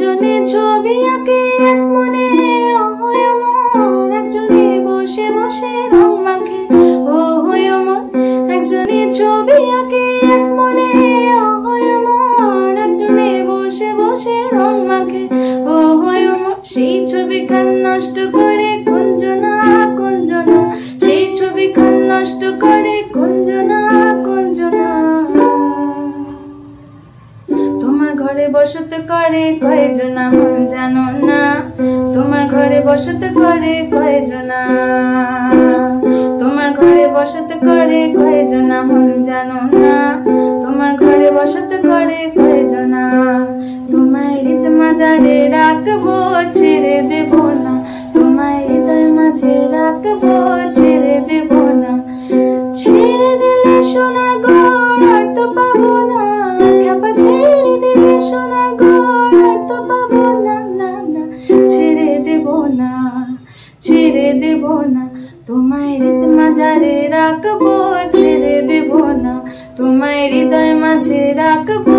দুজনে ছবি আঁকে এক মনে, অহয় অমর একজনে বসে বসে রং মাখে। অহয় অমর একজনে ছবি আঁকে এক মনে, অহয় অমর একজনে বসে বসে রং মাখে। অহয় অমর সেই ছবিখান নষ্ট করে কুঞ্জনা কুঞ্জনা, সেই ছবিখান নষ্ট করে কুঞ্জনা কুঞ্জনা। তোমার ঘরে বসত করে কয়জনা মন জানো না, তোমার ঘরে বসত করে কয়জনা, তোমার ঘরে বসত করে কয়জনা মন জানো না, তোমার ঘরে বসত করে কয়জনা। তোমায় হৃদ মাঝারে রাখবো ছেড়ে দেব না, তোমায় হৃদয় মাঝে রাখবো ছেড়ে দেব না। ছেড়ে দিলে সোনার ঘর আর তো পাবো না, খ্যাপা ছেড়ে দিলে সোনার ঘর আর তো পাবো না, না না ছেড়ে দেব না, ছেড়ে দেব না। তোমায় হৃদ মাঝারে রাখবো ছেড়ে দেব না, তোমায় হৃদয় মাঝে রাখবো